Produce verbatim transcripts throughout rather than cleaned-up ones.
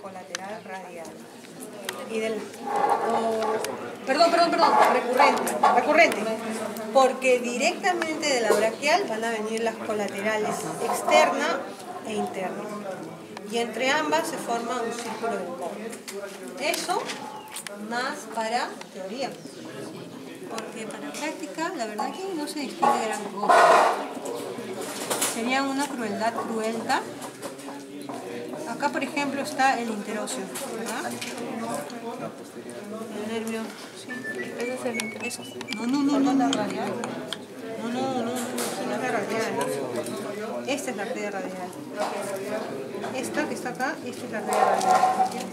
colateral radial. Y del, oh, perdón, perdón, perdón, recurrente, recurrente. Porque directamente de la braquial van a venir las colaterales externa e interna. Y entre ambas se forma un círculo del cobre. Eso más para teoría. Porque para práctica, la verdad que no se distingue gran cosa. Sería una crueldad cruenta. Acá, por ejemplo, está el interóseo, ¿verdad? El nervio, sí. ¿Ese es el interés? No, no, no, no, no, radial. No, no, no, no, no es la radial. Esta es la arteria radial. Esta que está acá, esta es la arteria radial.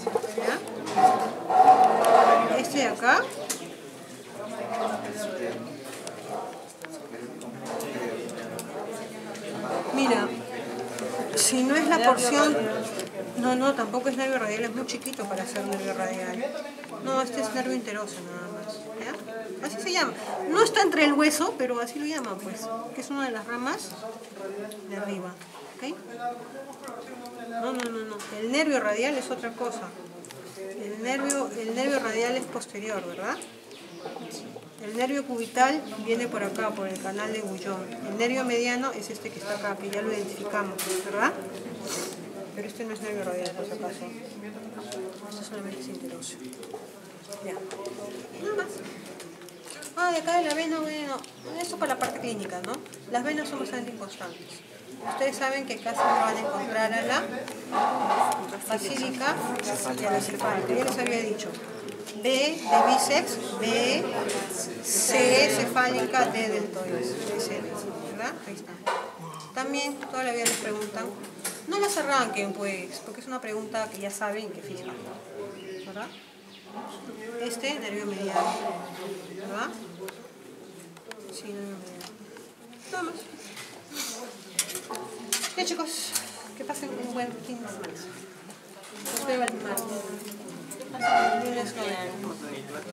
¿Ya? Este de acá. Mira, si no es la porción... No, no, tampoco es nervio radial, es muy chiquito para ser nervio radial. No, este es nervio interóseo nada más. ¿Ya? Así se llama. No está entre el hueso, pero así lo llaman, pues. Que es una de las ramas de arriba. ¿Ok? No, no, no, no. El nervio radial es otra cosa. El nervio, el nervio radial es posterior, ¿verdad? El nervio cubital viene por acá, por el canal de Gullón. El nervio mediano es este que está acá, que ya lo identificamos, ¿verdad? Pero este no es nervio radial, por si acaso. Esto solamente es interóseo. Ya. Nada más. Ah, de acá de la vena, bueno, eso para la parte clínica, ¿no? Las venas son bastante inconstantes. Ustedes saben que casi no van a encontrar a la basílica y a la cefálica. Ya les había dicho. B de bíceps, B, C cefálica, D deltoides, ¿verdad? Ahí está. También toda la vida les preguntan, no las arranquen pues, porque es una pregunta que ya saben que fijan, ¿verdad? Este, nervio mediano, ¿verdad? Sí, nervio mediano. Nada más. Ya chicos, que pasen un buen fin de semana. Nos vemos el martes.